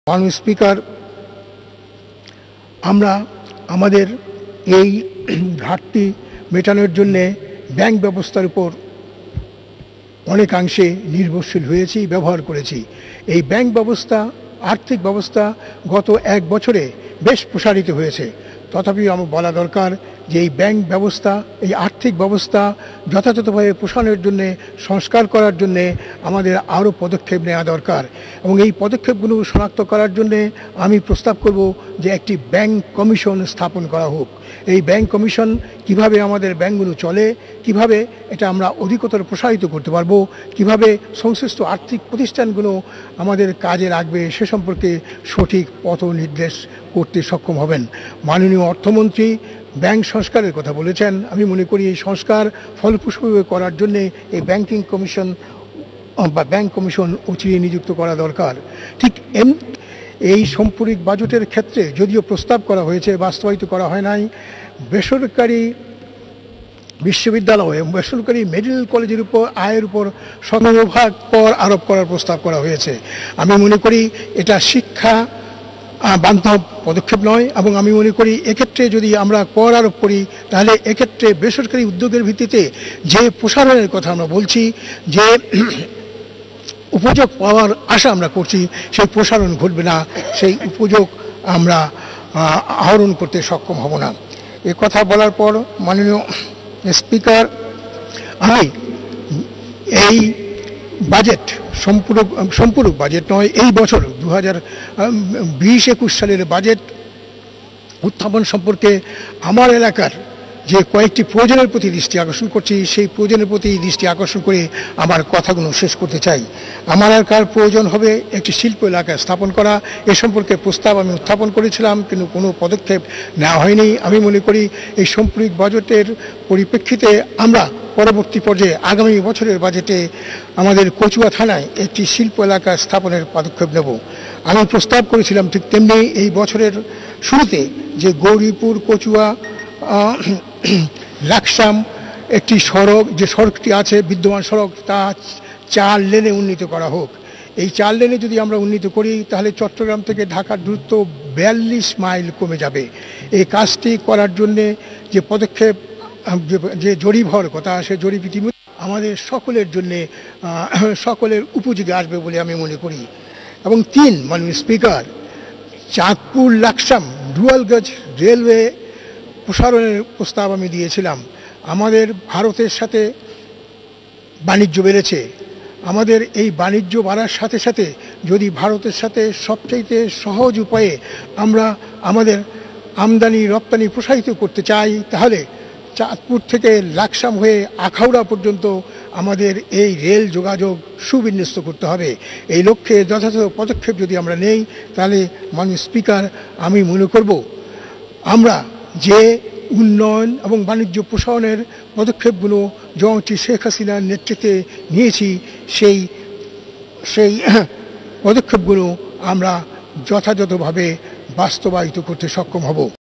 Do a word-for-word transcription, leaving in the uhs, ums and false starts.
মাননীয় স্পিকার, আমরা আমাদের এই ঘাটতি মেটানোর জন্য ব্যাংক ব্যবস্থার উপর অনেকাংশে নির্ভরশীল হয়েছি, ব্যবহার করেছি। এই ব্যাংক ব্যবস্থা, আর্থিক ব্যবস্থা গত এক বছরে বেশ প্রসারিত হয়েছে। তথাপিও আমার বলা দরকার যে এই ব্যাংক ব্যবস্থা, এই আর্থিক ব্যবস্থা যথাযথভাবে প্রসারের জন্যে, সংস্কার করার জন্যে আমাদের আরও পদক্ষেপ নেওয়া দরকার। এবং এই পদক্ষেপগুলো শনাক্ত করার জন্যে আমি প্রস্তাব করব যে একটি ব্যাংক কমিশন স্থাপন করা হোক। এই ব্যাংক কমিশন কিভাবে আমাদের ব্যাংকগুলো চলে, কিভাবে এটা আমরা অধিকতর প্রসারিত করতে পারবো, কিভাবে সংশ্লিষ্ট আর্থিক প্রতিষ্ঠানগুলো আমাদের কাজে লাগবে সে সম্পর্কে সঠিক পথ নির্দেশ করতে সক্ষম হবেন। মাননীয় অর্থমন্ত্রী ব্যাংক সংস্কারের কথা বলেছেন। আমি মনে করি এই সংস্কার ফলপ্রসূভাবে করার জন্যে এই ব্যাংকিং কমিশন বা ব্যাংক কমিশন অচিরে নিযুক্ত করা দরকার। ঠিক এম এই সাম্প্রতিক বাজেটের ক্ষেত্রে যদিও প্রস্তাব করা হয়েছে, বাস্তবায়িত করা হয় নাই, বেসরকারি বিশ্ববিদ্যালয় এবং বেসরকারি মেডিকেল কলেজের উপর আয়ের উপর শতভাগ কর আরোপ করার প্রস্তাব করা হয়েছে। আমি মনে করি এটা শিক্ষা বান্ধব পদক্ষেপ নয়, এবং আমি মনে করি এক্ষেত্রে যদি আমরা কর আরোপ করি তাহলে এক্ষেত্রে বেসরকারি উদ্যোগের ভিত্তিতে যে প্রসারণের কথা আমরা বলছি, যে উপযোগ পাওয়ার আশা আমরা করছি, সেই প্রসারণ ঘটবে না, সেই উপযোগ আমরা আহরণ করতে সক্ষম হব না। এ কথা বলার পর মাননীয় স্পিকার, আমি এই বাজেট সম্পূরক সম্পূরক বাজেট নয়, এই বছর দু হাজার বিশ একুশ সালের বাজেট উত্থাপন সম্পর্কে আমার এলাকার যে কয়েকটি প্রয়োজনের প্রতি দৃষ্টি আকর্ষণ করছি, সেই প্রয়োজনের প্রতি দৃষ্টি আকর্ষণ করে আমার কথাগুলো শেষ করতে চাই। আমার এলাকার প্রয়োজন হবে একটি শিল্প এলাকা স্থাপন করা। এ সম্পর্কে প্রস্তাব আমি উত্থাপন করেছিলাম, কিন্তু কোনো পদক্ষেপ নেওয়া হয়নি। আমি মনে করি এই সাম্প্রতিক বাজেটের পরিপ্রেক্ষিতে আমরা পরবর্তী পর্যায়ে আগামী বছরের বাজেটে আমাদের কচুয়া থানায় একটি শিল্প এলাকা স্থাপনের পদক্ষেপ নেব। আমি প্রস্তাব করেছিলাম ঠিক তেমনি এই বছরের শুরুতে যে গৌরীপুর কচুয়া লাকসাম একটি সড়ক, যে সড়কটি আছে বিদ্যমান সড়ক, তা চার লেনে উন্নীত করা হোক। এই চার লেনে যদি আমরা উন্নীত করি তাহলে চট্টগ্রাম থেকে ঢাকার দূরত্ব বিয়াল্লিশ মাইল কমে যাবে। এই কাজটি করার জন্যে যে পদক্ষেপ, যে জরিপ হওয়ার কথা, সে জরিপ ইতিমধ্যে আমাদের সকলের জন্যে সকলের উপযোগী আসবে বলে আমি মনে করি। এবং তিন, মাননীয় speaker, Chandpur Laksam dual gauge railway প্রসারণের প্রস্তাব আমি দিয়েছিলাম। আমাদের ভারতের সাথে বাণিজ্য বেড়েছে। আমাদের এই বাণিজ্য বাড়ার সাথে সাথে যদি ভারতের সাথে সবচাইতে সহজ উপায়ে আমরা আমাদের আমদানি রপ্তানি প্রসারিত করতে চাই, তাহলে চাঁদপুর থেকে লাকসাম হয়ে আখাউড়া পর্যন্ত আমাদের এই রেল যোগাযোগ সুবিন্যস্ত করতে হবে। এই লক্ষ্যে যথাযথ পদক্ষেপ যদি আমরা নেই, তাহলে মাননীয় স্পিকার, আমি মনে করব আমরা যে উন্নয়ন এবং বাণিজ্য প্রসারণের পদক্ষেপগুলো জননেত্রী শেখ হাসিনার নেতৃত্বে নিয়েছি, সেই সেই পদক্ষেপগুলো আমরা যথাযথভাবে বাস্তবায়িত করতে সক্ষম হব।